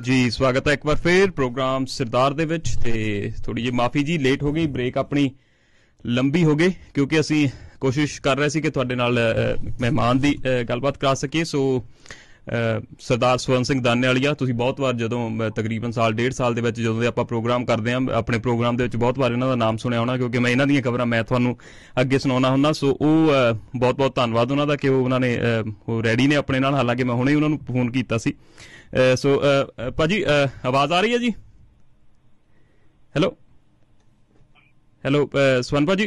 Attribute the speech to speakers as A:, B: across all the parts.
A: जी स्वागत है एक बार फिर प्रोग्राम सरदार दे विच ते थोड़ी जी माफ़ी जी लेट हो गई ब्रेक अपनी लंबी हो गई क्योंकि असी कोशिश कर रहे सी कि तुहाडे नाल मेहमान दी गलबात करा सकीए सो सरदार स्वर्ण सिंह दाने वालिया तुसीं बहुत बार जदों तकरीबन साल डेढ़ साल दे विच जदों दे आपां प्रोग्राम करदे हां अपने प्रोग्राम दे विच बहुत बार इन्हां दा नाम सुनिया होना क्योंकि मैं इन्हां दियां खबरां मैं तुहानूं अगे सुणाउणा हुंदा सो बहुत बहुत धन्नवाद उन्हां दा कि उन्हां ने रेडी ने अपने नाल हालांकि मैं हुणे उन्हां नूं फोन कीता सी सो भाजी आवाज आ रही है जी हेलो हेलो स्वर्ण भाजी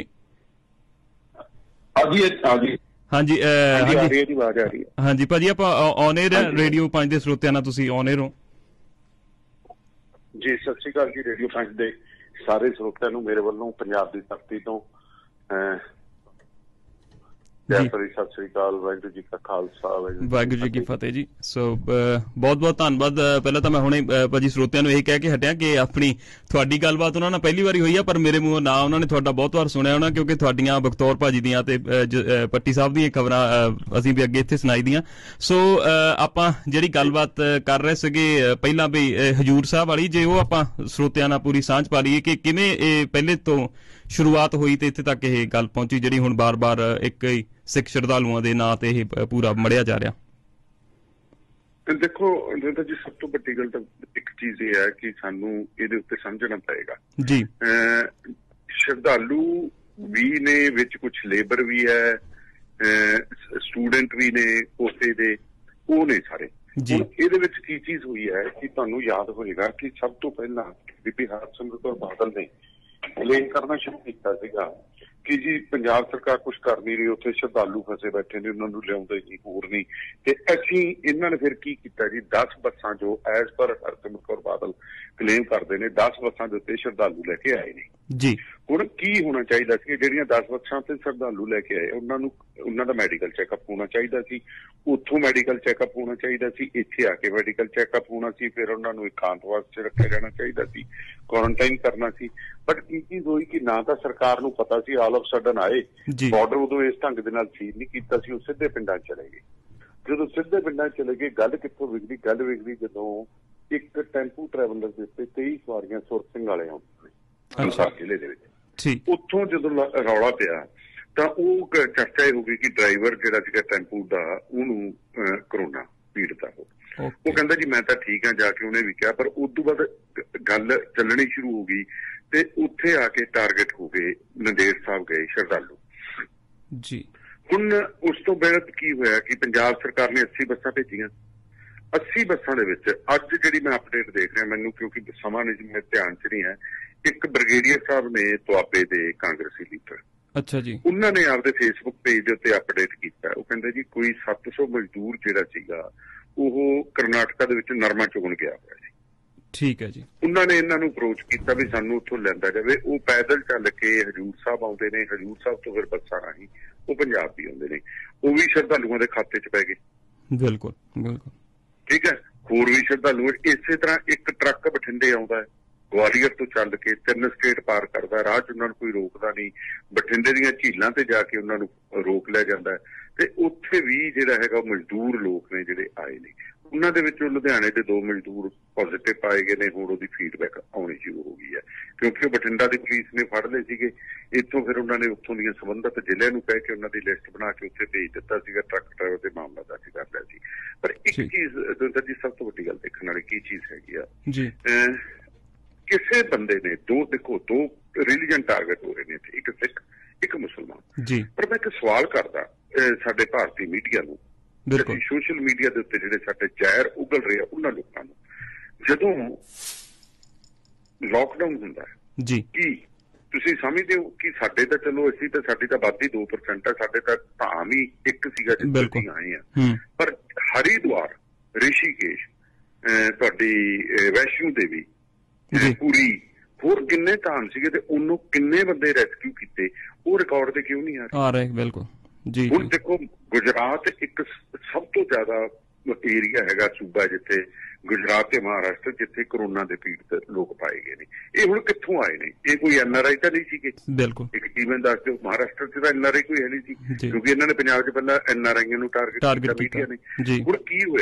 A: हाँ जी हाँ जी भाजी आप ऑन एयर रेडियो 5 ਦੇ ਸਰੋਤਿਆਂ ਨਾਲ ਤੁਸੀਂ ऑन एयर हो
B: जी सत श्री अकाल जी रेडियो 5 ਦੇ ਸਾਰੇ ਸਰੋਤਿਆਂ ਨੂੰ ਮੇਰੇ ਵੱਲੋਂ ਪੰਜਾਬ ਦੀ ਧਰਤੀ ਤੋਂ सत श्री अकाल वाहिगुरू जी का खालसा
A: वाहिगुरू जी की फतेह जी सो बहुत बहुत धन्नवाद पहले तो मैं हुणे भाजी ਸਰੋਤਿਆਂ ਨੂੰ ਇਹ ਕਹਿ ਕੇ ਹਟਿਆ ਕਿ ਆਪਣੀ ਤੁਹਾਡੀ ਗੱਲਬਾਤ ਉਹਨਾਂ ਨਾਲ ਪਹਿਲੀ ਵਾਰੀ ਹੋਈ ਆ ਪਰ ਮੇਰੇ ਮੂੰਹੋਂ ਨਾ ਉਹਨਾਂ ਨੇ ਤੁਹਾਡਾ ਬਹੁਤ ਵਾਰ ਸੁਣਿਆ ਹੋਣਾ ਕਿਉਂਕਿ ਤੁਹਾਡੀਆਂ ਬਖਤੌਰ ਭਾਜੀ ਦੀਆਂ ਤੇ ਪੱਟੀ ਸਾਹਿਬ ਦੀਆਂ ਖਬਰਾਂ ਅਸੀਂ ਵੀ ਅੱਗੇ ਇੱਥੇ ਸੁਣਾਈ ਦੀਆਂ ਸੋ ਆਪਾਂ ਜਿਹੜੀ ਗੱਲਬਾਤ ਕਰ ਰਹੇ ਸੀਗੇ ਪਹਿਲਾਂ ਵੀ ਹਜੂਰ ਸਾਹਿਬ ਵਾਲੀ ਜੇ ਉਹ ਆਪਾਂ ਸਰੋਤਿਆਂ ਨਾਲ ਪੂਰੀ ਸਾਂਝ ਪਾ ਲਈਏ ਕਿ ਕਿਵੇਂ ਇਹ ਪਹਿਲੇ ਤੋਂ शुरुआत हुई तो इत्थे तक ये गल पहुंची जिहड़ी हुण बार बार एक सिख श्रद्धालुओं के नां ते पूरा मढ़िया जा रहा
B: देखो जी सब तो वड्डी गल एक चीज ये है कि सानू इहदे उत्ते समझना पएगा
A: जी
B: श्रद्धालु भी ने विच कुछ लेबर भी है स्टूडेंट भी ने कोटे दे वो ने सारे इहदे विच की चीज हुई है कि तुहानू याद होएगा कि सब तो पहला बीबी हरसिमरत कौर बादल ने क्लेम करना शुरू किया सीगा कि जी पंजाब सरकार कुछ कर नहीं रही उत्थे श्रद्धालु फसे बैठे ने उन्होंने लियाउंदे नहीं होर नहीं ते असीं इन्हां ने फिर की कीता जी 10 बसां जो as per Harsimrat Kaur Badal claim करते हैं 10 बसां दे उत्ते श्रद्धालु लैके आए ने
A: जी
B: हुण की होना चाहिए सी जिहड़ियां 10 बसां ते श्रद्धालु लैके आए उन्हां दा मैडिकल चैकअप होना चाहिए सी उत्थों मैडिकल चैकअप होना चाहिए सी इत्थे आके मैडिकल चैकअप होना सी फिर उन्हां नूं एकांतवास च रखिया जाना चाहिए सी क्वारंटाइन करना सी बट की चीज हुई कि ना तो सरकार नूं पता सी ऑल ऑफ सडन आए बॉर्डर उदों इस ढंग दे नाल सील नहीं कीता सी उह सिद्धे पिंडां चले गए जदों सिद्धे पिंडां चले गए गल कित्थों विगड़ी गल विगड़ी जदों एक टैंपू ट्रैवलर दे उत्ते 23 सवारियां सुर ਸਿੰਘ वाले आउंदे ने अंसार जिले दे विच उत्थों जदों रौला पिया तां ओह चर्चा हो गई कि ड्राइवर जिहड़ा सीगा टैंपू दा ओहनूं करोना पीड़ित आ वो कहंदा जी मैं तां ठीक हां जाके उहने भी कहा पर उस तों बाद गल चलनी शुरू हो गई ते उत्थे आके टारगेट हो गए नंदेड़ साहब गए श्रद्धालु
A: जी हुण
B: उस तो बाद की होया कि पंजाब सरकार ने 80 बसां भेजियां 80 बसां दे विच अज जिहड़ी मैं अपडेट देख रहा मैनूं क्योंकि समां नहीं मेरे ध्यान च नहीं है एक ब्रिगेडियर साहब ने दुआबे दे कांग्रेसी लीडर
A: अच्छा जी
B: उन्होंने आपदे फेसबुक पेज दे उत्ते अपडेट कीता वो कहंदे जी कोई 700 मजदूर जिहड़ा सीगा ਉਹ ਕਰਨਾਟਕਾ ਦੇ ਵਿੱਚ ਨਰਮਾ ਚੁਗਣ ਗਿਆ ਹੋਇਆ ਸੀ
A: ਠੀਕ ਹੈ ਜੀ
B: ਉਹਨਾਂ ਨੇ ਇਹਨਾਂ ਨੂੰ ਅਪਰੋਚ ਕੀਤਾ ਵੀ ਸਾਨੂੰ ਉੱਥੋਂ ਲੈਂਦਾ ਜਾਵੇ ਉਹ ਪੈਦਲ ਚੱਲ ਕੇ ਹਜੂਰ ਸਾਹਿਬ ਆਉਂਦੇ ਨੇ ਹਜੂਰ ਸਾਹਿਬ ਤੋਂ ਫਿਰ ਬੱਸਾਂ ਰਾਹੀਂ ਉਹ ਪੰਜਾਬ ਵੀ ਆਉਂਦੇ ਨੇ ਉਹ ਵੀ ਸ਼ਰਧਾਲੂਆਂ ਦੇ ਖਾਤੇ 'ਚ ਪੈ ਗਏ
A: ਬਿਲਕੁਲ ਬਿਲਕੁਲ
B: ਠੀਕ ਹੈ ਹੋਰ ਵੀ ਸ਼ਰਧਾਲੂ ਇਸੇ ਤਰ੍ਹਾਂ ਇੱਕ ਟਰੱਕ ਬਠਿੰਡੇ ਆਉਂਦਾ ਹੈ ग्वालियर तो चल के 3 स्टेट पार करता राह च उन्होंने कोई रोकता नहीं बठिंडे दी झीलों से जाके उन्होंने रोक लिया जाता है ते उत्थे भी जिहड़ा हैगा मजदूर लोग ने जिहड़े आए ने उन्हां दे विच लुधियाणे दे 2 मजदूर पॉजिटिव पाए गए ने हुण उहदी फीडबैक आउणी शुरू हो गई है क्योंकि बठिंडा दी पुलिस ने फड़ लए सीगे इत्थों फिर उन्होंने उत्थों दीयां संबंधित जिले नूं कह के उन्हां दी लिस्ट बना के उत्थे भेज दित्ता सीगा ट्रक ड्राइवर दे मामला दर्ज कर लिया सी पर एक चीज जी सब तो वड्डी गल देखण वाली की चीज हैगी आ जी किसी बंदे ने दो रिलीजन टारगेट हो रहे हैं एक सिख एक मुसलमान
A: जी
B: पर मैं एक सवाल करदा साडे भारतीय मीडिया नूं सोशल मीडिया दे उत्ते जिहड़े साडे जहर उगल रहे हैं उन्हां लोकां नूं जदों लॉकडाउन हुंदा है
A: जी
B: की तुसीं समझदे हो कि साडे तां चलो असीं तां साडी तां आबादी 2% है साडे तां धाम ही एक सीगा जिथे असीं आए हैं पर हरिद्वार ऋषिकेश तुहाडी वैष्णो देवी पूरी होर किन्ने धाम सीगे ते उन्होंने किन्ने बंदे रेस्क्यू कीते वो रिकॉर्ड ते क्यों नहीं आ रहे बिल्कुल जी हुण देखो गुजरात एक सब तो ज्यादा एरिया हैगा सूबा जिथे गुजरात ते महाराष्ट्र जिथे कोरोना दे पीड़ित लोग पाए गए ने ये हुण कित्थों आए ने ये कोई NRI तां नहीं सीगे बिल्कुल एक इवें दस दो महाराष्ट्र च तां NRI कोई है नहीं सी क्योंकि इन्हां ने पंजाब च पहला NRIआं नूं टारगेट कीता मीडिया ने हुण की होया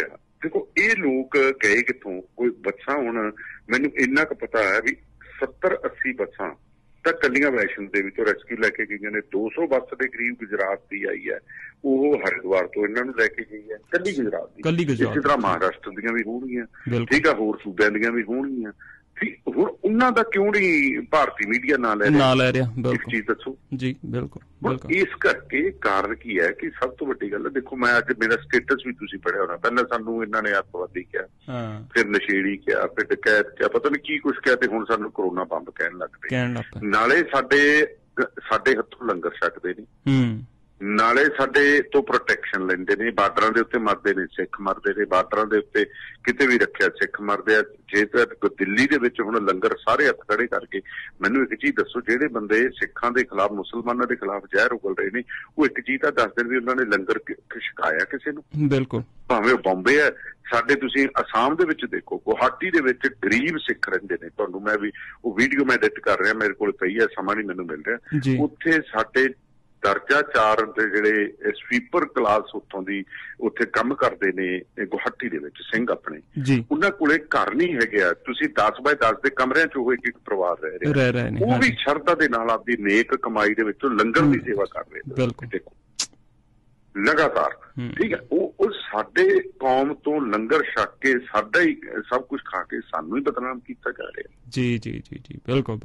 B: ਦੇਖੋ ਇਹ ਲੋਕ ਗਏ ਕਿੱਥੋਂ? ਕੋਈ ਬੱਸਾਂ ਹੁਣ ਮੈਨੂੰ ਇੰਨਾ ਕੁ ਪਤਾ ਹੈ ਵੀ 70-80 ਬੱਸਾਂ ਤਾਂ ਕੱਲੀਆਂ ਵੈਸ਼ਨੋ ਦੇਵੀ ਤੋਂ ਰੈਸਕਿਊ ਲੈ ਕੇ ਗਈਆਂ ਨੇ। 200 ਬੱਸ ਦੇ ਕਰੀਬ ਗੁਜਰਾਤ ਦੀ ਆਈ ਹੈ, ਉਹ ਹਰਿਦੁਆਰ ਤੋਂ ਇਹਨਾਂ ਨੂੰ ਲੈ ਕੇ ਗਈ ਹੈ, ਕੱਲੀ ਗੁਜਰਾਤ ਦੀ। ਇਸੇ ਤਰ੍ਹਾਂ ਮਹਾਰਾਸ਼ਟਰ ਦੀਆਂ ਵੀ ਹੋਣਗੀਆਂ, ਠੀਕ ਆ, ਹੋਰ ਸੂਬਿਆਂ ਦੀਆਂ ਵੀ ਹੋਣਗੀਆਂ। ਹੁਣ ਉਹਨਾਂ ਦਾ ਕਿਉਂ ਨਹੀਂ ਭਾਰਤੀ ਮੀਡੀਆ ਨਾਂ ਲੈ ਰਿਹਾ? ਇੱਕ ਚੀਜ਼ ਦੱਸੋ ਜੀ। ਬਿਲਕੁਲ ਇਸ ਕਰਕੇ ਕਾਰਨ ਕੀ ਹੈ ਕਿ ਸਭ ਤੋਂ ਵੱਡੀ ਗੱਲ ਹੈ, ਦੇਖੋ ਮੈਂ ਅੱਜ ਮੇਰਾ ਸਟੇਟਸ ਵੀ ਤੁਸੀਂ ਪੜ੍ਹਿਆ ਹੋਣਾ, ਪਹਿਲਾਂ ਸਾਨੂੰ ਇਹਨਾਂ ਨੇ ਅੱਤਵਾਦੀ ਕਿਹਾ, ਫਿਰ ਨਸ਼ੇੜੀ ਕਿਹਾ, ਫਿਰ ਡਕੈਤ ਕਿਹਾ, ਪਤਾ ਨੀ ਕੀ ਕੁਛ ਕਿਹਾ, ਤੇ ਹੁਣ ਸਾਨੂੰ ਕਰੋਨਾ ਬੰਬ ਕਹਿਣ ਲੱਗ ਪਏ। ਨਾਲੇ ਸਾਡੇ ਹੱਥੋਂ ਲੰਗਰ ਛਕਦੇ ਨੇ, ਨਾਲੇ ਸਾਡੇ ਤੋਂ ਪ੍ਰੋਟੈਕਸ਼ਨ ਲੈਂਦੇ ਨੇ। ਬਾਰਡਰਾਂ ਦੇ ਉੱਤੇ ਮਰਦੇ ਨੇ ਸਿੱਖ, ਮਰਦੇ ਨੇ ਬਾਰਡਰਾਂ ਦੇ ਉੱਤੇ, ਕਿਤੇ ਵੀ ਰੱਖਿਆ ਸਿੱਖ ਮਰਦੇ ਆ। ਜੇ ਤਾਂ ਦਿੱਲੀ ਦੇ ਵਿੱਚ ਹੁਣ ਲੰਗਰ ਸਾਰੇ ਹੱਥ ਖੜੇ ਕਰਕੇ, ਮੈਨੂੰ ਇੱਕ ਚੀਜ਼ ਦੱਸੋ, ਜਿਹੜੇ ਬੰਦੇ ਸਿੱਖਾਂ ਦੇ ਖਿਲਾਫ, ਮੁਸਲਮਾਨਾਂ ਦੇ ਖਿਲਾਫ ਜ਼ਹਿਰ ਉਗਲ ਰਹੇ ਨੇ, ਉਹ ਇੱਕ ਚੀਜ਼ ਤਾਂ ਦੱਸ ਦੇਣ ਵੀ ਉਹਨਾਂ ਨੇ ਲੰਗਰ ਛਕਾਇਆ ਕਿਸੇ ਨੂੰ? ਬਿਲਕੁਲ। ਭਾਵੇਂ ਉਹ ਬੰਬੇ ਹੈ, ਸਾਡੇ ਤੁਸੀਂ ਅਸਾਮ ਦੇ ਵਿੱਚ ਦੇਖੋ, ਗੁਹਾਟੀ ਦੇ ਵਿੱਚ ਗਰੀਬ ਸਿੱਖ ਰਹਿੰਦੇ ਨੇ। ਤੁਹਾਨੂੰ ਮੈਂ ਵੀ ਉਹ ਵੀਡੀਓ ਮੈਂ ਐਡਿਟ ਕਰ ਰਿਹਾ, ਮੇਰੇ ਕੋਲ ਪਈ ਹੈ, ਸਮਾਂ ਨਹੀਂ ਮੈਨੂੰ ਮਿਲ ਰਿਹਾ। ਉੱਥੇ ਸਾਡੇ ਦਰਜਾ 4 ਦੇ ਜਿਹੜੇ ਸਵੀਪਰ ਕਲਾਸ ਉੱਥੋਂ ਦੀ ਉੱਥੇ ਕੰਮ ਕਰਦੇ ਨੇ ਗੁਹਾਟੀ ਦੇ ਵਿੱਚ, ਸਿੰਘ ਆਪਣੇ, ਉਹਨਾਂ ਕੋਲੇ ਘਰ ਨਹੀਂ ਹੈਗੇ ਆ। ਤੁਸੀਂ 10x10 ਦੇ ਕਮਰਿਆਂ ਚ ਉਹ ਇੱਕ ਪਰਿਵਾਰ ਰਹਿ ਰਹੇ ਨੇ, ਉਹ ਵੀ ਸ਼ਰਧਾ ਦੇ ਨਾਲ ਆਪਦੀ ਨੇਕ ਕਮਾਈ ਦੇ ਵਿੱਚੋਂ ਲੰਗਰ ਦੀ ਸੇਵਾ ਕਰ ਰਹੇ ਨੇ। ਦੇਖੋ ਲਗਾਤਾਰ, ਠੀਕ ਹੈ, ਉਹ ਸਾਡੇ ਕੌਮ ਤੋਂ ਲੰਗਰ ਛਕ ਕੇ, ਸਾਡਾ ਹੀ ਸਭ ਕੁਝ ਖਾ ਕੇ ਸਾਨੂੰ ਹੀ ਬਦਨਾਮ ਕੀਤਾ ਜਾ ਰਿਹਾ। ਜੀ ਬਿਲਕੁਲ।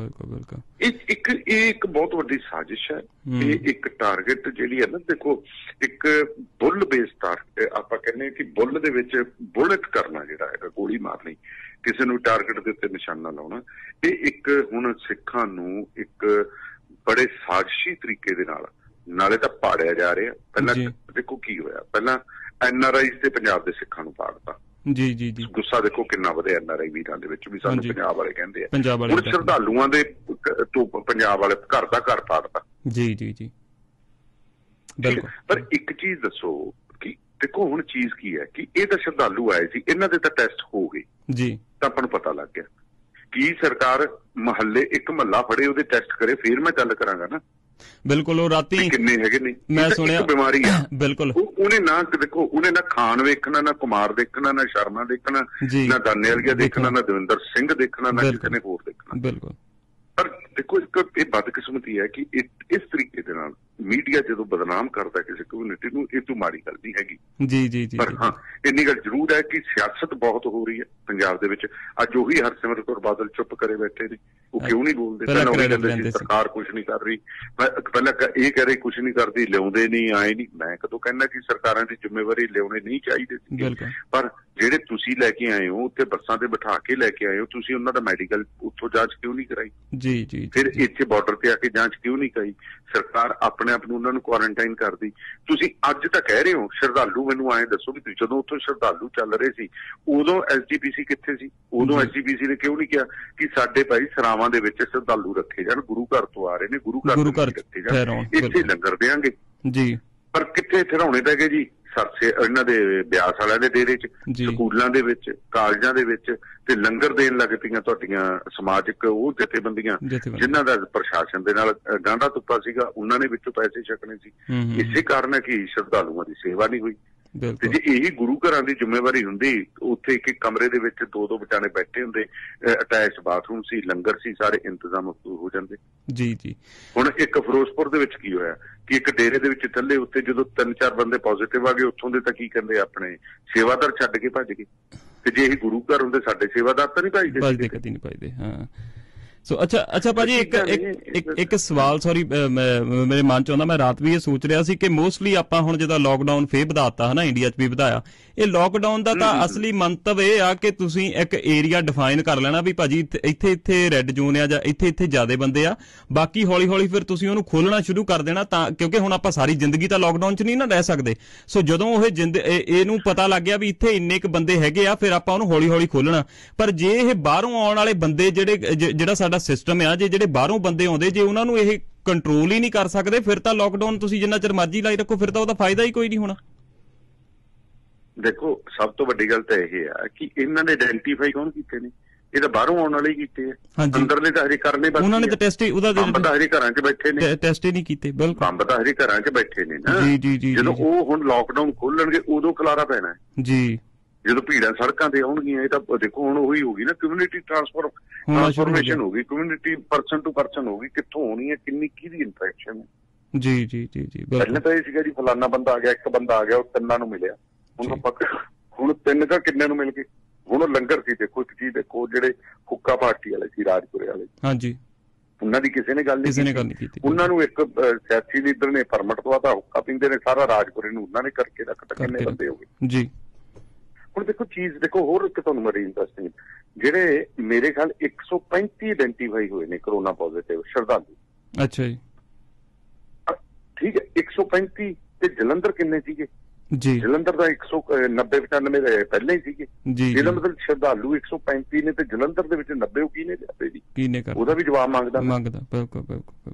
B: ਇਹ ਇੱਕ ਬਹੁਤ ਵੱਡੀ ਸਾਜ਼ਿਸ਼ ਹੈ। ਇਹ ਇੱਕ ਟਾਰਗੇਟ ਜਿਹੜੀ ਹੈ ਨਾ, ਦੇਖੋ ਇੱਕ ਬੁੱਲ ਬੇਸ ਟਾਰਗੇਟ, ਆਪਾਂ ਕਹਿੰਦੇ ਕਿ ਬੁੱਲ ਦੇ ਵਿੱਚ ਬੁਲਟ ਕਰਨਾ ਜਿਹੜਾ ਹੈਗਾ, ਗੋਲੀ ਮਾਰਨੀ, ਕਿਸੇ ਨੂੰ ਟਾਰਗੇਟ ਦੇ ਉੱਤੇ ਨਿਸ਼ਾਨਾ ਲਾਉਣਾ, ਇਹ ਇੱਕ ਹੁਣ ਸਿੱਖਾਂ ਨੂੰ ਇੱਕ ਬੜੇ ਸਾਜ਼ਿਸ਼ੀ ਤਰੀਕੇ ਦੇ ਨਾਲੇ ਤਾਂ ਪਾੜਿਆ ਜਾ ਰਿਹਾ। ਪਹਿਲਾਂ ਦੇਖੋ ਕੀ ਹੋਇਆ, ਪਹਿਲਾਂ NRI ਤੇ ਪੰਜਾਬ ਦੇ ਸਿੱਖਾਂ ਨੂੰ ਪਾੜਤਾ। ਗੁੱਸਾ ਦੇਖੋ ਕਿੰਨਾ ਵਧਿਆ NRI ਵੀਰਾਂ ਦੇ ਵਿੱਚ ਵੀ, ਸਾਨੂੰ ਪੰਜਾਬ ਵਾਲੇ ਕਹਿੰਦੇ ਆ। ਹੁਣ ਸ਼ਰਧਾਲੂਆਂ ਦੇ ਤੋਂ ਪੰਜਾਬ ਵਾਲੇ ਘਰ ਦਾ ਘਰ ਪਾੜਤਾ। ਪਰ ਇੱਕ ਚੀਜ਼ ਦੱਸੋ ਕਿ ਦੇਖੋ ਹੁਣ ਚੀਜ਼ ਕੀ ਹੈ ਕਿ ਇਹ ਤਾਂ ਸ਼ਰਧਾਲੂ ਆਏ ਸੀ, ਇਹਨਾਂ ਦੇ ਤਾਂ ਟੈਸਟ ਹੋ ਗਏ ਤਾਂ ਆਪਾਂ ਨੂੰ ਪਤਾ ਲੱਗ ਗਿਆ। ਕੀ ਸਰਕਾਰ ਮਹੱਲੇ ਇੱਕ ਮਹੱਲਾ ਫੜੇ, ਉਹਦੇ ਟੈਸਟ ਕਰੇ, ਫਿਰ ਮੈਂ ਗੱਲ ਕਰਾਂਗਾ ਨਾ। ਬਿਲਕੁਲ। ਉਹ ਰਾਤੀ ਕਿੰਨੇ ਹੈਗੇ ਨੇ, ਮੈਂ ਸੁਣਿਆ ਬਿਮਾਰੀ ਆ। ਬਿਲਕੁਲ। ਉਹਨੇ ਨਾ ਦੇਖੋ, ਉਹਨੇ ਨਾ ਖਾਨ ਵੇਖਣਾ, ਨਾ ਕੁਮਾਰ ਦੇਖਣਾ, ਨਾ ਸ਼ਰਮਾ ਦੇਖਣਾ, ਨਾ ਦਾਨੇਵਾਲੀਆ ਦੇਖਣਾ, ਨਾ ਦਵਿੰਦਰ ਸਿੰਘ ਦੇਖਣਾ, ਨਾ ਕਿਸੇ ਨੇ ਹੋਰ ਦੇਖਣਾ। ਬਿਲਕੁਲ। ਪਰ ਦੇਖੋ ਇੱਕ ਇਹ ਬਦਕਿਸਮਤੀ ਹੈ ਕਿ ਇਸ ਤਰੀਕੇ ਦੇ ਨਾਲ ਮੀਡੀਆ ਜਦੋਂ ਬਦਨਾਮ ਕਰਦਾ ਕਿਸੇ ਕਮਿਊਨਿਟੀ ਨੂੰ, ਇਹ ਤੋਂ ਮਾੜੀ ਗੱਲ ਨਹੀਂ ਹੈਗੀ। ਪਰ ਹਾਂ, ਇੰਨੀ ਗੱਲ ਜ਼ਰੂਰ ਹੈ ਕਿ ਸਿਆਸਤ ਬਹੁਤ ਹੋ ਰਹੀ ਹੈ ਪੰਜਾਬ ਦੇ ਵਿੱਚ। ਅੱਜ ਉਹੀ ਹਰਸਿਮਰਤ ਕੌਰ ਬਾਦਲ ਚੁੱਪ ਕਰੇ ਬੈਠੇ ਨੇ, ਉਹ ਕਿਉਂ ਨਹੀਂ ਬੋਲਦੇ? ਪਹਿਲਾਂ ਉਹ ਕਹਿੰਦੇ ਸੀ ਸਰਕਾਰ ਕੁਛ ਨਹੀਂ ਕਰ ਰਹੀ, ਪਹਿਲਾਂ ਇਹ ਕਹਿ ਰਹੀ ਕੁਛ ਨਹੀਂ ਕਰਦੀ, ਲਿਆਉਂਦੇ ਨਹੀਂ, ਆਏ ਨਹੀਂ। ਮੈਂ ਕਦੋਂ ਕਹਿੰਦਾ ਕਿ ਸਰਕਾਰਾਂ ਦੀ ਜ਼ਿੰਮੇਵਾਰੀ ਲਿਆਉਣੇ ਨਹੀਂ ਚਾਹੀਦੇ ਸੀ, ਪਰ ਜਿਹੜੇ ਤੁਸੀਂ ਲੈ ਕੇ ਆਏ ਹੋ, ਉੱਥੇ ਬੱਸਾਂ ਤੇ ਬਿਠਾ ਕੇ ਲੈ ਕੇ ਆਏ ਹੋ, ਤੁਸੀਂ ਉਹਨਾਂ ਦਾ ਮੈਡੀਕਲ ਉੱਥੋਂ ਜਾਂਚ ਕਿਉਂ ਨਹੀਂ ਕਰਾਈ? ਫਿਰ ਇੱਥੇ ਬਾਰਡਰ ਤੇ ਆ ਕੇ ਜਾਂਚ ਕਿਉਂ ਨਹੀਂ ਕਰਾਈ? ਸਰਕਾਰ ਆਪਣੇ ਆਪ ਨੂੰ ਉਹਨਾਂ ਨੂੰ ਕੁਆਰੰਟਾਈਨ ਕਰਦੀ। ਤੁਸੀਂ ਅੱਜ ਤਾਂ ਕਹਿ ਰਹੇ ਹੋ ਸ਼ਰਧਾਲੂ, ਮੈਨੂੰ ਐਂ ਦੱਸੋ ਵੀ ਜਦੋਂ ਉੱਥੋਂ ਸ਼ਰਧਾਲੂ ਚੱਲ ਰਹੇ ਸੀ, ਉਦੋਂ SGPC ਕਿੱਥੇ ਸੀ? ਉਦੋਂ SGPC ਨੇ ਕਿਉਂ ਨਹੀਂ ਕਿਹਾ ਕਿ ਸਾਡੇ ਭਾਈ ਸਰਾਵਾਂ ਦੇ ਵਿੱਚ ਸ਼ਰਧਾਲੂ ਰੱਖੇ ਜਾਣ, ਗੁਰੂ ਘਰ ਤੋਂ ਆ ਰਹੇ ਨੇ, ਗੁਰੂ ਘਰ ਰੱਖੇ ਜਾਣ, ਇੱਥੇ ਲੰਗਰ ਦੇਾਂਗੇ। ਪਰ ਕਿੱਥੇ ਠਹਿਰਾਉਣੇ ਪੈ ਗਏ ਜੀ ਸਰਸੇ, ਇਹਨਾਂ ਦੇ ਬਿਆਸ ਵਾਲਿਆਂ ਦੇ ਡੇਰੇ ਚ, ਸਕੂਲਾਂ ਦੇ ਵਿੱਚ, ਕਾਲਜਾਂ ਦੇ ਵਿੱਚ, ਤੇ ਲੰਗਰ ਦੇਣ ਲੱਗ ਪਈਆਂ ਤੁਹਾਡੀਆਂ ਸਮਾਜਿਕ ਉਹ ਜਥੇਬੰਦੀਆਂ, ਜਿਨ੍ਹਾਂ ਦਾ ਪ੍ਰਸ਼ਾਸਨ ਦੇ ਨਾਲ ਗਾਂਢਾ ਤੁੱਪਾ ਸੀਗਾ, ਉਹਨਾਂ ਨੇ ਵਿੱਚੋਂ ਪੈਸੇ ਛਕਣੇ ਸੀ। ਇਸੇ ਕਾਰਨ ਹੈ ਕਿ ਸ਼ਰਧਾਲੂਆਂ ਦੀ ਸੇਵਾ ਨਹੀਂ ਹੋਈ। ਤੇ ਜੇ ਇਹੀ ਗੁਰੂ ਘਰਾਂ ਦੀ ਜ਼ਿੰਮੇਵਾਰੀ ਹੁੰਦੀ, ਉੱਥੇ ਇੱਕ ਕਮਰੇ ਦੇ ਵਿੱਚ 2-2 ਵਿਚਾਰੇ ਬੈਠੇ ਹੁੰਦੇ, ਅਟੈਚ ਬਾਥਰੂਮ ਸੀ, ਲੰਗਰ ਸੀ, ਸਾਰੇ ਇੰਤਜ਼ਾਮ ਹੋ ਜਾਂਦੇ। ਹੁਣ ਇੱਕ ਫਿਰੋਜ਼ਪੁਰ ਦੇ ਵਿੱਚ ਕੀ ਹੋਇਆ ਕਿ ਇੱਕ ਡੇਰੇ ਦੇ ਵਿੱਚ ਥੱਲੇ ਉੱਤੇ ਜਦੋਂ 3-4 ਬੰਦੇ ਪੋਜ਼ਿਟਿਵ ਆ ਗਏ, ਉੱਥੋਂ ਦੇ ਤਾਂ ਕੀ ਕਹਿੰਦੇ ਆਪਣੇ ਸੇਵਾਦਾਰ ਛੱਡ ਕੇ ਭੱਜ ਗਏ। ਤੇ ਜੇ ਇਹ ਗੁਰੂ ਘਰ ਹੁੰਦੇ, ਸਾਡੇ ਸੇਵਾਦਾਰ ਤਾਂ ਨਹੀਂ ਭੱਜਦੇ, ਕਦੀ ਨਹੀਂ ਭੱਜਦੇ। ਹਾਂ। ਸੋ ਅੱਛਾ ਭਾਜੀ, ਇੱਕ ਸਵਾਲ, ਸੌਰੀ ਮੇਰੇ ਮਨ ਚ ਆਉਂਦਾ, ਮੈਂ ਰਾਤ ਵੀ ਇਹ ਸੋਚ ਰਿਹਾ ਸੀ ਕਿ ਮੋਸਟਲੀ ਆਪਾਂ ਹੁਣ ਜਦੋਂ ਲੋਕਡਾਊਨ ਫੇਰ ਵਧਾਤਾ ਹਨਾ, ਇੰਡੀਆ ਚ ਵੀ ਵਧਾਇਆ, ਇਹ ਲੋਕਡਾਊਨ ਦਾ ਤਾਂ ਅਸਲੀ ਮੰਤਵ ਇਹ ਆ ਕਿ ਤੁਸੀਂ ਇੱਕ ਏਰੀਆ ਡਿਫਾਈਨ ਕਰ ਲੈਣਾ ਵੀ ਭਾਜੀ ਇੱਥੇ ਰੈੱਡ ਜ਼ੋਨ ਆ ਜਾਂ ਇੱਥੇ ਜ਼ਿਆਦਾ ਬੰਦੇ ਆ, ਬਾਕੀ ਹੌਲੀ ਫਿਰ ਤੁਸੀਂ ਉਹਨੂੰ ਖੋਲਣਾ ਸ਼ੁਰੂ ਕਰ ਦੇਣਾ। ਤਾਂ ਕਿਉਂਕਿ ਹੁਣ ਆਪਾਂ ਸਾਰੀ ਜ਼ਿੰਦਗੀ ਤਾਂ ਲੋਕਡਾਊਨ ਚ ਨਹੀਂ ਨਾ ਰਹਿ ਸਕਦੇ। ਸੋ ਜਦੋਂ ਇਹਨੂੰ ਪਤਾ ਲੱਗ ਗਿਆ ਵੀ ਇੱਥੇ ਇੰਨੇ ਕੁ ਬੰਦੇ ਹੈਗੇ ਆ, ਫਿਰ ਆਪਾਂ ਉਹਨੂੰ ਹੌਲੀ ਖੋਲਣਾ। ਪਰ ਜੇ ਇਹ ਬਾਹਰੋਂ ਆਉਣ ਵਾਲੇ ਬੰਦੇ ਜਿਹੜਾ ਸਾਡਾ ਸਿਸਟਮ ਆ, ਜਿਹੜੇ ਬਾਹਰੋਂ ਬੰਦੇ ਆਉਂਦੇ, ਜੇ ਉਹਨਾਂ ਨੂੰ ਇਹ ਕੰਟਰੋਲ ਹੀ ਨਹੀਂ ਕਰ ਸਕਦੇ, ਫਿਰ ਤਾਂ ਲੋਕਡਾਊਨ ਤੁਸੀਂ ਜਿੰਨਾ ਚਿਰ ਮਰਜ਼ੀ ਲਾਈ ਰੱਖੋ, ਫਿਰ ਤਾਂ ਉਹਦਾ ਫਾਇਦਾ ਹੀ ਕੋਈ ਨਹੀਂ ਹੋਣਾ। ਦੇਖੋ ਸਭ ਤੋਂ ਵੱਡੀ ਗੱਲ ਤਾਂ ਇਹ ਆ ਕਿ ਇਹਨਾਂ ਨੇ ਆਇਡੈਂਟੀਫਾਈ ਕੌਣ ਕੀਤੇ ਨੇ? ਇਹ ਤਾਂ ਬਾਹਰੋਂ ਆਉਣ ਵਾਲੇ ਹੀ ਕੀਤੇ ਆ, ਅੰਦਰਲੇ ਤਾਂ ਹਜੇ ਕਰਨੇ ਬਾਕੀ। ਉਹਨਾਂ ਨੇ ਤਾਂ ਟੈਸਟ ਹੀ, ਉਹਦਾ ਬੰਬ ਤਾਂ ਹਜੇ ਘਰਾਂ 'ਚ ਬੈਠੇ ਨੇ, ਟੈਸਟ ਹੀ ਨਹੀਂ ਕੀਤੇ। ਬਿਲਕੁਲ, ਬੰਬ ਤਾਂ ਹਜੇ ਘਰਾਂ 'ਚ ਬੈਠੇ ਨੇ ਨਾ। ਜਦੋਂ ਉਹ ਹੁਣ ਲੋਕਡਾਊਨ ਖੋਲਣਗੇ, ਉਦੋਂ ਖਲਾਰਾ ਪੈਣਾ ਹੈ। ਜਦੋਂ ਭੀੜਾਂ ਸੜਕਾਂ ਤੇ ਆਉਣਗੀਆਂ ਇਹ ਤਾਂ ਦੇਖੋ ਹੁਣ ਉਹੀ ਹੋ ਗਈ ਨਾ, ਕਮਿਊਨਿਟੀ ਟ੍ਰਾਂਸਫੋਰਮੇਸ਼ਨ ਹੋ ਗਈ, ਕਮਿਊਨਿਟੀ ਪਰਸਨ ਟੂ ਪਰਸਨ ਹੋ ਗਈ, ਕਿੱਥੋਂ ਹੋਣੀ ਹੈ, ਕਿਹਦੀ ਇਨਫੈਕਸ਼ਨ ਹੈ।
A: ਜੀ ਜੀ ਜੀ ਜੀ
B: ਪਹਿਲਾਂ ਤਾਂ ਇਹ ਸੀਗਾ ਜੀ ਫਲਾਨਾ ਬੰਦਾ ਆ ਗਿਆ, ਇੱਕ ਬੰਦਾ ਆ ਗਿਆ, ਉਹ ਤਿੰਨਾਂ ਨੂੰ ਮਿਲਿਆ। ਹੁਣ ਤਿੰਨ ਤਾਂ ਕਿੰਨੇ ਨੂੰ ਮਿਲ ਗਏ। ਹੁਣ ਲੰਗਰ ਸੀ, ਦੇਖੋ ਇੱਕ ਚੀਜ਼ ਦੇਖੋ, ਜਿਹੜੇ ਹੁੱਕਾ ਪਾਰਟੀ ਵਾਲੇ ਸੀ, ਰਾਜਪੁਰੇ ਵਾਲੇ, ਹਾਂਜੀ, ਉਹਨਾਂ ਦੀ ਕਿਸੇ ਨੇ ਗੱਲ ਨਹੀਂ ਕੀਤੀ। ਉਹਨਾਂ ਨੂੰ ਇੱਕ ਸਿਆਸੀ ਲੀਡਰ ਨੇ ਪਰਮਿਟ ਦਵਾਤਾ, ਹੁੱਕਾ ਪੀਂਦੇ ਨੇ, ਸਾਰਾ ਰਾਜਪੁਰੇ ਨੂੰ ਉਹਨਾਂ ਨੇ ਕਰਕੇ ਰੱਖਤਾ, ਕਿੰਨੇ ਬੰਦੇ ਹੋ ਗਏ ਜੀ। ਹੁਣ ਦੇਖੋ ਚੀਜ਼ ਦੇਖੋ, ਹੋਰ ਇੱਕ ਤੁਹਾਨੂੰ ਬੜੀ ਇੰਟਰਸਟਿੰਗ, ਜਿਹੜੇ ਮੇਰੇ ਖਿਆਲ 135 ਆਇਡੈਂਟੀਫਾਈ ਹੋਏ ਨੇ ਕਰੋਨਾ ਪੋਜ਼ਿਟਿਵ ਸ਼ਰਧਾਲੂ। ਅੱਛਾ ਜੀ, ਠੀਕ ਹੈ, 135 ਤੇ ਜਲੰਧਰ ਕਿੰਨੇ ਸੀਗੇ ਜੀ? ਜਲੰਧਰ ਦਾ 190-95 ਪਹਿਲਾਂ ਹੀ ਸੀਗੇ ਜੀ। ਇਹਦਾ ਮਤਲਬ ਸ਼ਰਧਾਲੂ 135 ਨੇ ਤੇ ਜਲੰਧਰ ਦੇ ਵਿੱਚ 90 ਉਹ ਕਿਹਨੇ ਲਿਆਦੇ ਜੀ? ਉਹਦਾ ਵੀ ਜਵਾਬ ਮੰਗਦਾ। ਬਿਲਕੁਲ ਬਿਲਕੁਲ।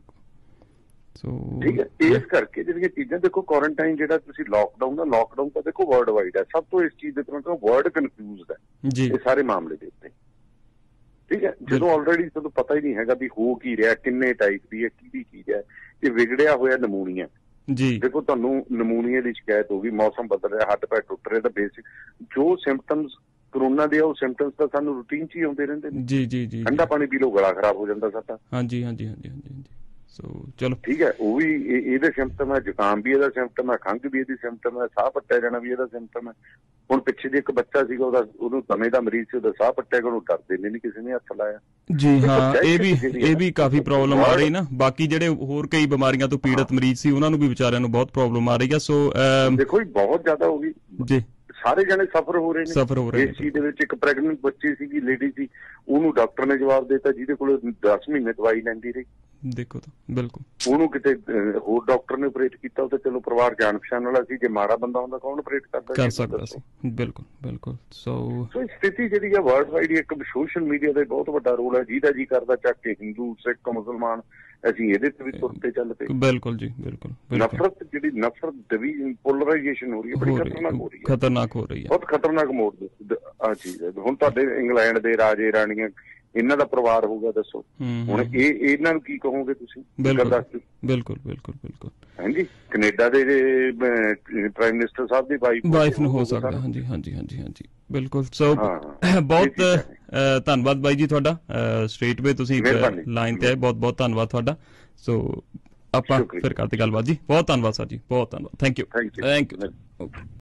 B: ਠੀਕ ਹੈ, ਇਸ ਕਰਕੇ ਜਿਹੜੀਆਂ ਚੀਜ਼ਾਂ ਦੇਖੋ, ਕੁਆਰੰਟਾਈਨ ਜਿਹੜਾ ਤੁਸੀਂ ਲਾਕਡਾਊਨ ਦਾ, ਲਾਕਡਾਊਨ ਤਾਂ ਦੇਖੋ ਵਰਲਡ ਵਾਈਡ ਹੈ, ਸਭ ਤੋਂ ਇਸ ਚੀਜ਼ ਦੇ ਤਰ੍ਹਾਂ ਵਰਲਡ ਕਨਫਿਊਜ਼ਡ ਹੈ ਇਹ ਸਾਰੇ ਮਾਮਲੇ ਦੇ ਉੱਤੇ। ਠੀਕ ਹੈ, ਜਦੋਂ ਆਲਰੇਡੀ ਤੁਹਾਨੂੰ ਪਤਾ ਹੀ ਨਹੀਂ ਹੈਗਾ ਵੀ ਹੋ ਕੀ ਰਿਹਾ, ਕਿੰਨੇ ਟਾਈਪ ਦੀ ਹੈ, ਕਿਹਦੀ ਚੀਜ਼ ਹੈ। ਇਹ ਵਿਗੜਿਆ ਹੋਇਆ ਨਮੂਨੀਆ ਜੀ। ਦੇਖੋ ਤੁਹਾਨੂੰ ਨਮੂਨੀਏ ਦੀ ਸ਼ਿਕਾਇਤ ਹੋ ਗਈ, ਮੌਸਮ ਬਦਲ ਰਿਹਾ, ਹੱਡ ਪੈਰ ਟੁੱਟ ਰਹੇ, ਤਾਂ ਬੇਸਿਕ ਜੋ ਸਿੰਪਟਮਸ ਕਰੋਨਾ ਦੇ ਉਹ ਸਿੰਪਟਮਸ ਤਾਂ ਸਾਨੂੰ ਰੂਟੀਨ 'ਚ ਹੀ ਆਉਂਦੇ ਰਹਿੰਦੇ ਨੇ ਜੀ ਜੀ ਜੀ। ਠੰਡਾ ਪਾਣੀ ਪੀ ਲਓ, ਗਲਾ ਖਰਾਬ ਹੋ ਜਾਂਦਾ ਸਾਡਾ। ਹਾਂਜੀ ਹਾਂਜੀ ਹਾਂਜੀ ਹਾਂਜੀ। ਸੋ ਚਲੋ ਠੀਕ ਹੈ, ਉਹ ਵੀ ਇਹਦੇ ਸਿੰਪਟਮ ਹੈ, ਜ਼ੁਕਾਮ ਵੀ ਇਹਦਾ ਸਿੰਪਟਮ ਹੈ, ਖੰਘ ਵੀ ਇਹਦੀ ਸਿੰਪਟਮ ਹੈ, ਸਾਹ ਪੱਟਿਆ ਜਾਣਾ ਵੀ ਇਹਦਾ ਸਿੰਪਟਮ ਹੈ। ਹੁਣ ਪਿੱਛੇ ਜੇ ਇੱਕ ਬੱਚਾ ਸੀਗਾ, ਉਹਨੂੰ ਦਮੇ ਦਾ ਮਰੀਜ਼ ਸੀ, ਉਹਦਾ ਸਾਹ ਪੱਟਿਆ ਗਿਆ, ਉਹਨੂੰ ਡਰਦੇ ਨਹੀਂ ਕਿਸੇ ਨੇ ਹੱਥ ਲਾਇਆ ਜੀ। ਹਾਂ, ਇਹ ਵੀ ਕਾਫੀ ਪ੍ਰੋਬਲਮ ਆ ਰਹੀ ਨਾ। ਬਾਕੀ ਜਿਹੜੇ ਹੋਰ ਕਈ ਬਿਮਾਰੀਆਂ ਤੋਂ ਪੀੜਤ ਮਰੀਜ਼ ਸੀ, ਉਹਨਾਂ ਨੂੰ ਵੀ ਵਿਚਾਰਿਆਂ ਨੂੰ ਬਹੁਤ ਪ੍ਰੋਬਲਮ ਆ ਰਹੀ ਹੈ। ਸੋ ਦੇਖੋ ਜੀ, ਬਹੁਤ ਜ਼ਿਆਦਾ ਹੋ ਗਈ ਜੀ, ਸਾਰੇ ਜਣੇ ਸਫਰ ਹੋ ਰਹੇ ਨੇ ਇਸ ਚੀਜ਼ ਦੇ ਵਿੱਚ। ਇੱਕ ਪ੍ਰੈਗਨੈਂਟ ਬੱਚੀ ਸੀਗੀ, ਲੇਡੀ ਸੀ, ਉਹਨੂੰ ਡਾਕਟਰ ਨੇ ਜਵਾਬ ਦਿੱਤਾ, ਜਿਹਦੇ ਕੋਲ 10 ਮਹੀਨੇ ਦਵਾਈ ਲੈਂਦੀ ਰਹੀ। ਦੇਖੋ ਤਾਂ ਬਿਲਕੁਲ, ਉਹਨੂੰ ਕਿਤੇ ਹੋਰ ਡਾਕਟਰ ਨੇ ਆਪਰੇਟ ਕੀਤਾ, ਉਹ ਤਾਂ ਚਲੋ ਪਰਿਵਾਰ ਜਾਣ ਪਛਾਣ ਵਾਲਾ ਸੀ, ਜੇ ਮਾੜਾ ਬੰਦਾ ਹੁੰਦਾ ਕੌਣ ਆਪਰੇਟ ਕਰ ਸਕਦਾ ਸੀ। ਬਿਲਕੁਲ ਬਿਲਕੁਲ। ਸੋ ਸਥਿਤੀ ਜਿਹੜੀ ਆ ਵਰਲਡ ਵਾਈਡ, ਇੱਕ ਸੋਸ਼ਲ ਮੀਡੀਆ ਦਾ ਬਹੁਤ ਵੱਡਾ ਰੋਲ ਹੈ। ਜਿਹਦਾ ਜੀ ਕਰਦਾ ਚੱਕ ਕੇ ਹਿੰਦੂ, ਸਿੱਖ, ਮੁਸਲਮਾਨ, ਅਸੀਂ ਇਹਦੇ ਤੇ ਵੀ ਤੁਰ ਪਏ, ਚੱਲ ਪਏ। ਬਿਲਕੁਲ ਜੀ ਬਿਲਕੁਲ। ਨਫ਼ਰਤ ਡਿਵੀਜ਼ਨ, ਪੋਲਰਾਈਜੇਸ਼ਨ ਹੋ ਰਹੀ ਹੈ, ਬੜੀ ਖਤਰਨਾਕ ਹੋ ਰਹੀ ਹੈ, ਬਹੁਤ ਖਤਰਨਾਕ ਮੋੜ ਆ ਚੀਜ਼ ਹੈ। ਹੁਣ ਤੁਹਾਡੇ ਇੰਗਲੈਂਡ ਦੇ ਰਾਜੇ ਰਾਣੀਆਂ, ਇਹਨਾਂ ਦਾ ਪਰਿਵਾਰ ਹੋਊਗਾ, ਦੱਸੋ ਹੁਣ ਇਹਨਾਂ ਨੂੰ ਕੀ ਕਹੋਗੇ ਤੁਸੀਂ? ਬਿਲਕੁਲ ਬਿਲਕੁਲ ਬਿਲਕੁਲ ਬਿਲਕੁਲ। ਹਾਂਜੀ, ਕੈਨੇਡਾ ਦੇ ਪ੍ਰਾਈਮ ਮਿਨਿਸਟਰ ਸਾਹਿਬ ਦੀ ਵਾਈਫ ਨੂੰ ਹੋ ਸਕਦਾ। ਹਾਂਜੀ ਹਾਂਜੀ ਹਾਂਜੀ ਹਾਂਜੀ ਬਿਲਕੁਲ। ਸੋ ਬਹੁਤ ਧੰਨਵਾਦ ਬਾਈ ਜੀ ਤੁਹਾਡਾ, ਸਟ੍ਰੇਟ ਵੇ ਤੁਸੀਂ ਲਾਈਨ ਤੇ ਆਏ, ਬਹੁਤ ਬਹੁਤ ਧੰਨਵਾਦ ਤੁਹਾਡਾ। ਸੋ ਆਪਾਂ ਫਿਰ ਕਰਦੇ ਗੱਲਬਾਤ ਜੀ। ਬਹੁਤ ਧੰਨਵਾਦ ਸਰ ਜੀ, ਬਹੁਤ ਧੰਨਵਾਦ। Thank you.